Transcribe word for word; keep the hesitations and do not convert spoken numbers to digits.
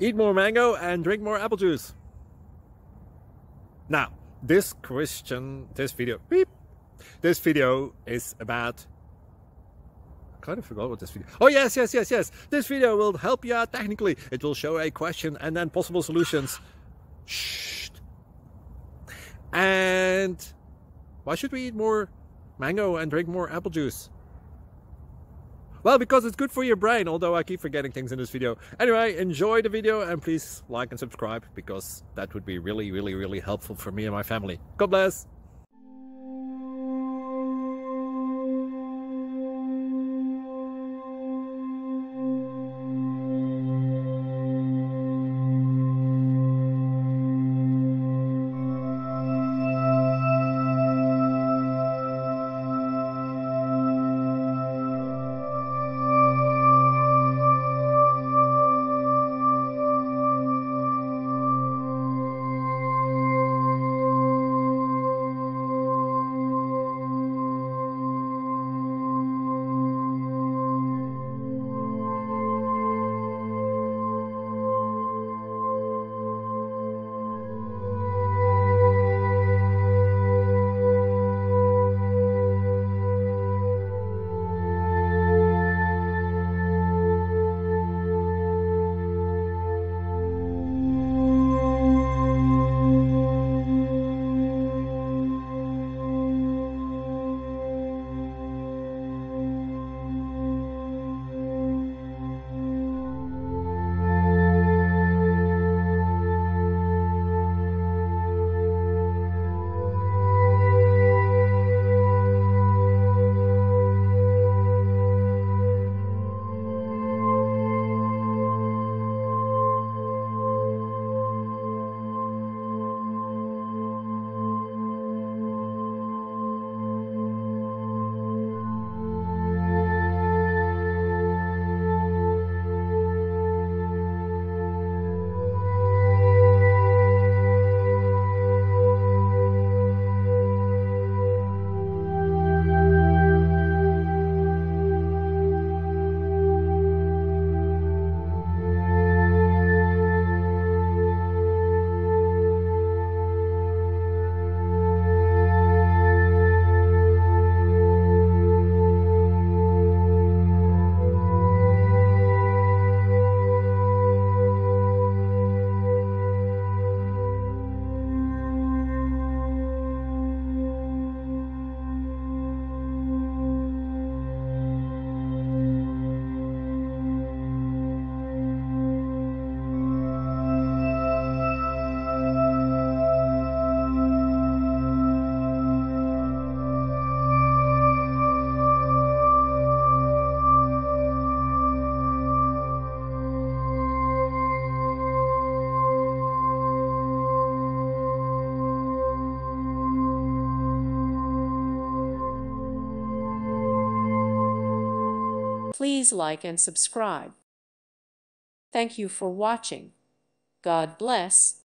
eat more mango and drink more apple juice. Now, this question, this video, beep, this video is about, I kind of forgot what this video, oh yes, yes, yes, yes, this video will help you out technically. It will show a question and then possible solutions. Shh. And why should we eat more mango and drink more apple juice? Well, because it's good for your brain, although I keep forgetting things in this video. Anyway, enjoy the video and please like and subscribe, because that would be really, really, really helpful for me and my family. God bless! Please like and subscribe. Thank you for watching. God bless.